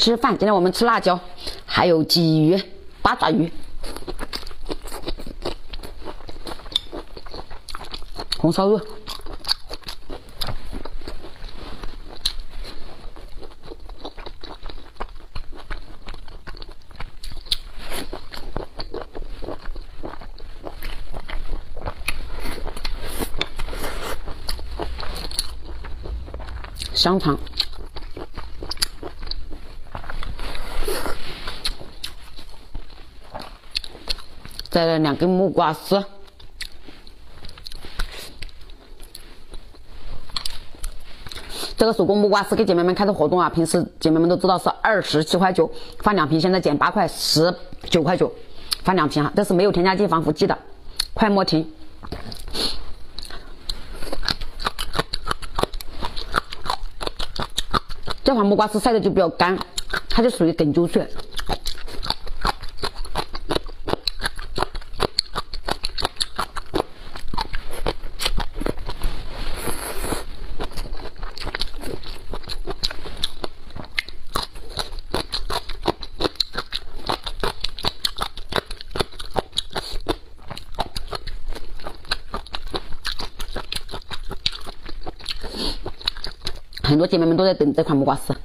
吃饭。今天我们吃辣椒，还有鲫鱼、八爪鱼、红烧肉。香肠，再来2根木瓜丝，这个手工木瓜丝给姐妹们开的活动啊！平时姐妹们都知道是27块9放2瓶，现在减8块，19块9放2瓶哈，这是没有添加剂、防腐剂的，快莫停！这款木瓜丝晒的就比较干，它就属于梗揪脆。很多姐妹们都在等这款木瓜丝。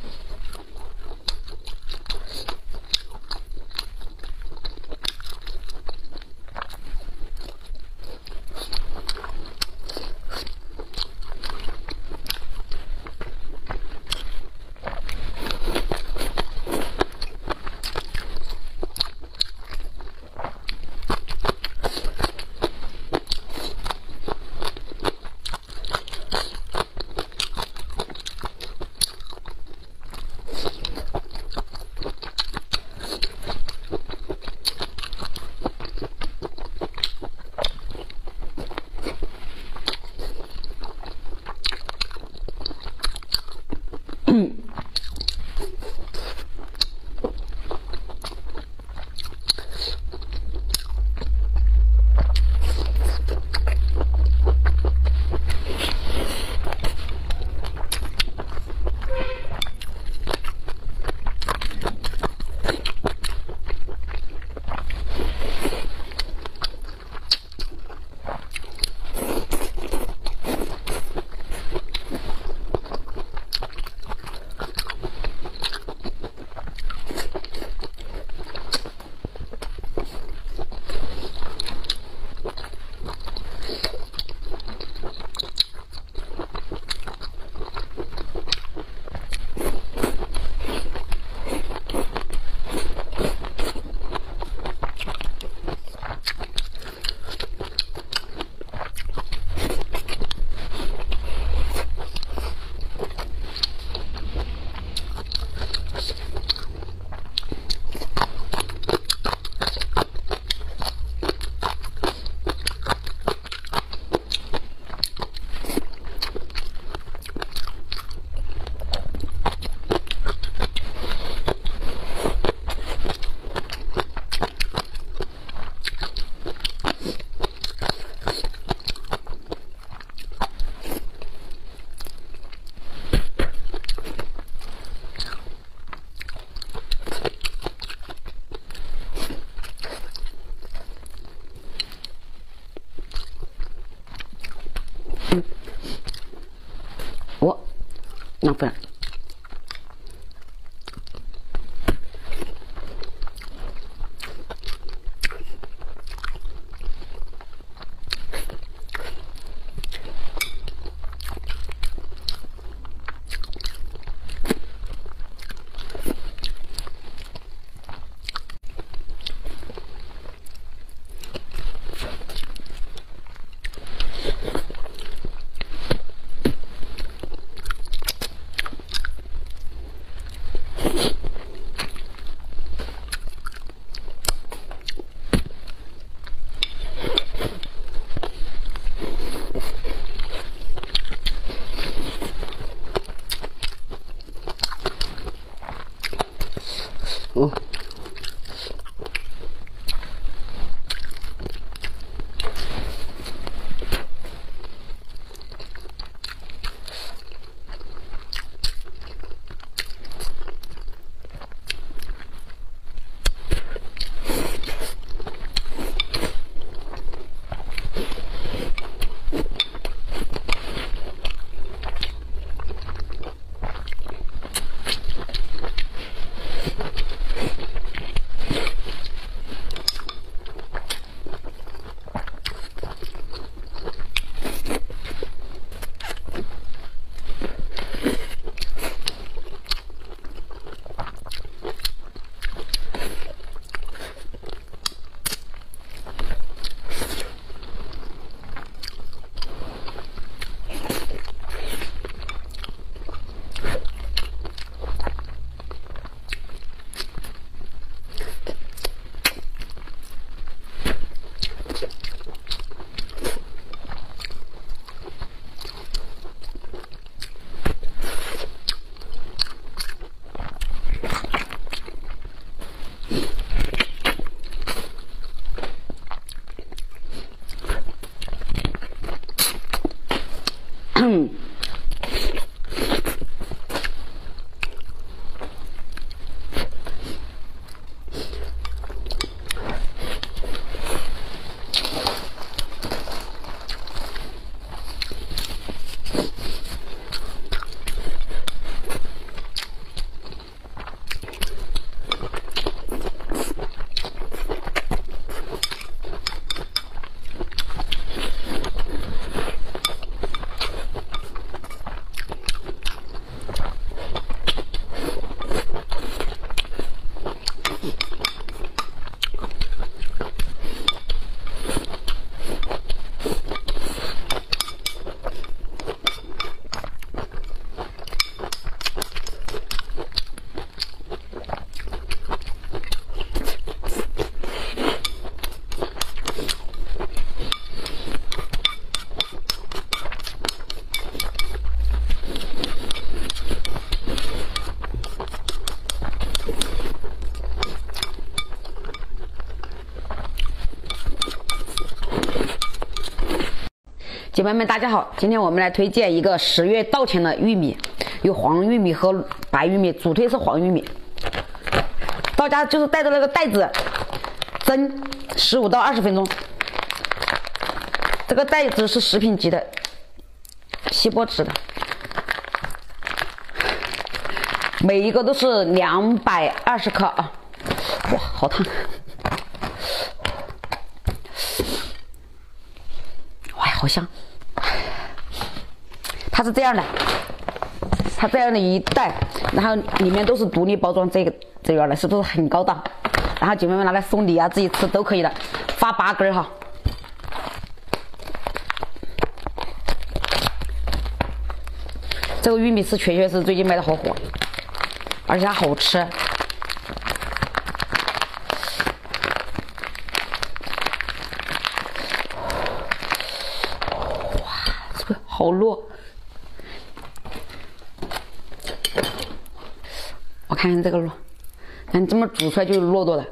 浪费了。哦， 姐妹们，大家好！今天我们来推荐一个10月稻田的玉米，有黄玉米和白玉米，主推是黄玉米。到家就是带着那个袋子蒸15到20分钟。这个袋子是食品级的，锡箔纸的，每一个都是220克啊！哇，好烫！哇，好香！它是这样的，它这样的一袋，然后里面都是独立包装，这样的是不是很高档？然后姐妹们拿来送礼啊，自己吃都可以的，发8根哈。这个玉米是确实是最近卖的好火，而且它好吃。哇，这个好糯！我看看这个糯，看这么煮出来就是糯糯的。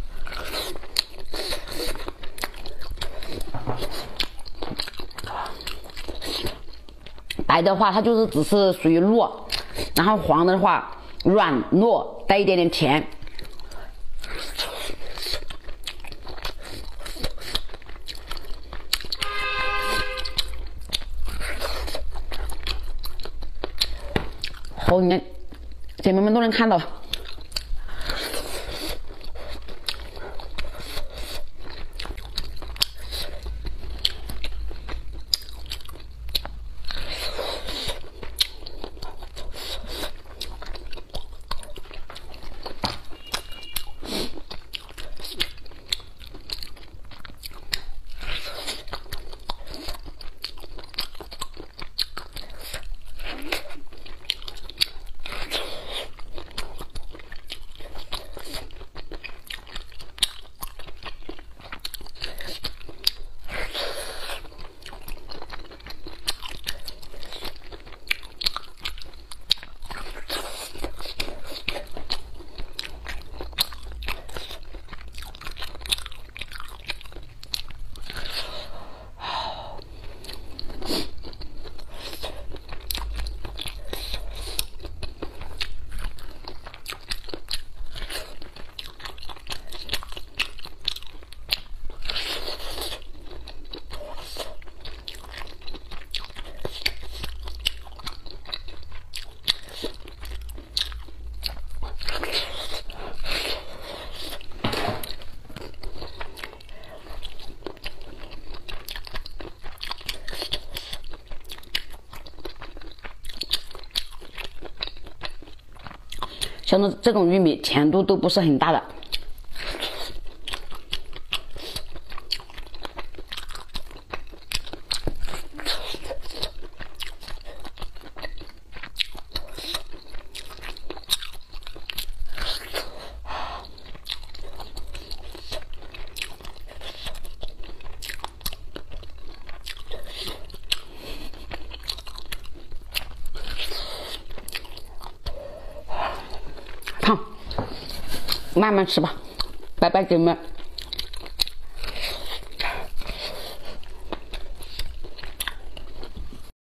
白的话，它就是只是属于糯，然后黄的话软糯，带一点点甜。好，你姐妹们都能看到。像这种玉米甜度都不是很大的。慢慢吃吧，拜拜，姐妹们。